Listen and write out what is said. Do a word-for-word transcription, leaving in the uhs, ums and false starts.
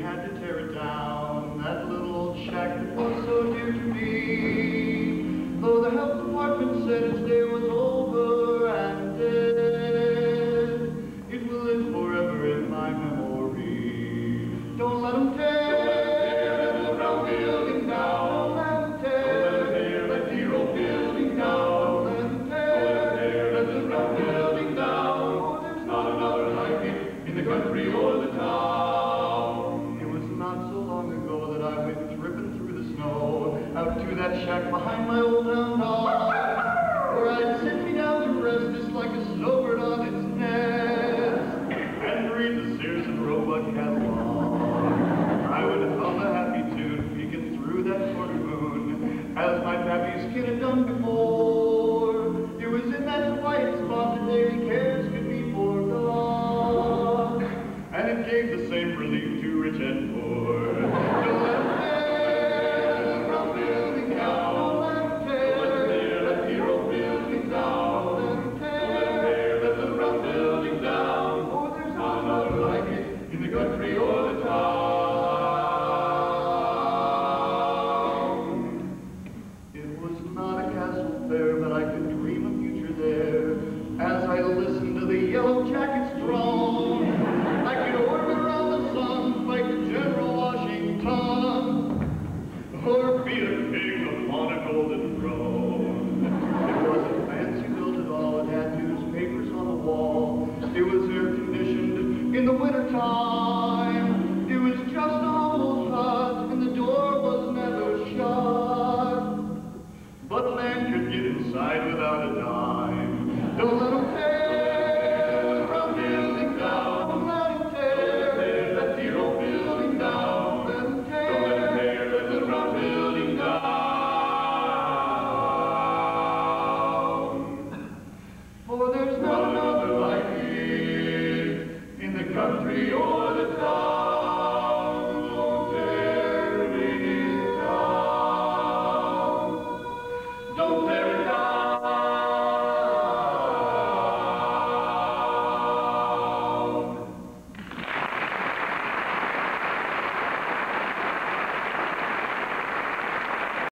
had to tear it down, that little old shack that was so dear to me. Though the health department said its day was over and dead, it will live forever in my memory. Don't let them tear that little brown building down. Don't let them tear that dear old building down. Don't let them tear that little brown building down. Oh, there's not another like it in the country or the town. It was not so long ago that I went tripping through the snow out to that shack behind my old town hall, where I'd sit me down to rest just like a snowbird on its nest and read the Sears and Roebuck catalog. I would hum a happy tune peeking through that quarter moon as my pappy's kid had done